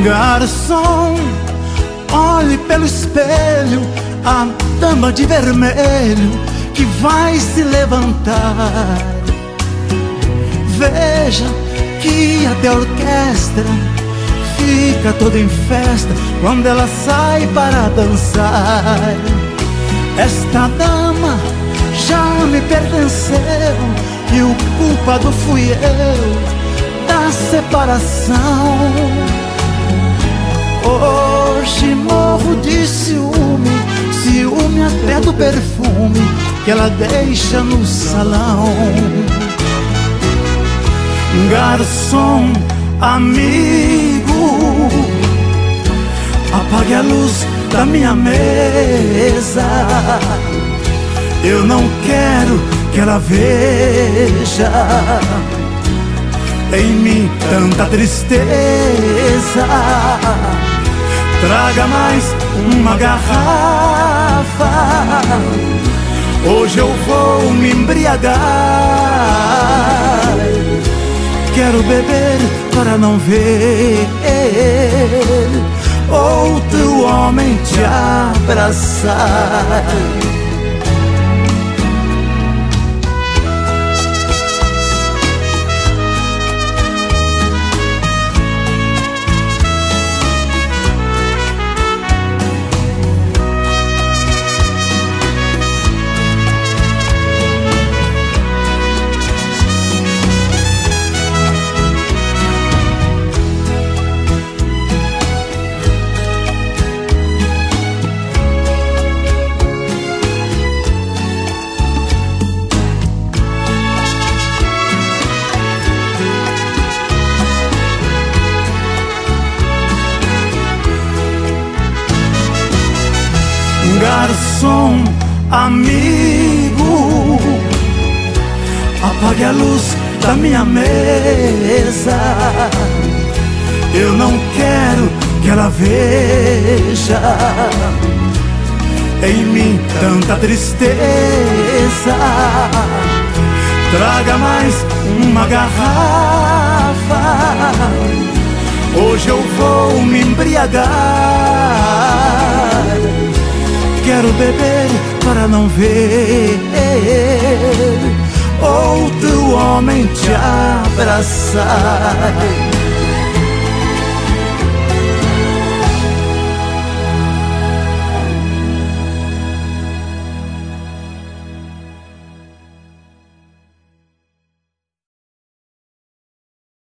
Garçom, olhe pelo espelho a dama de vermelho que vai se levantar. Veja que até a orquestra fica toda em festa quando ela sai para dançar. Esta dama já me pertenceu e o culpado fui eu da separação. Hoje morro de ciúme, ciúme até do perfume que ela deixa no salão. Garçom, amigo, apague a luz da minha mesa. Eu não quero que ela veja em mim tanta tristeza. Traga mais uma garrafa, hoje eu vou me embriagar. Quero beber para não ver outro homem te abraçar. Garçom, amigo, apague a luz da minha mesa. Eu não quero que ela veja em mim tanta tristeza. Traga mais uma garrafa, hoje eu vou me embriagar. Quero beber para não ver outro homem te abraçar.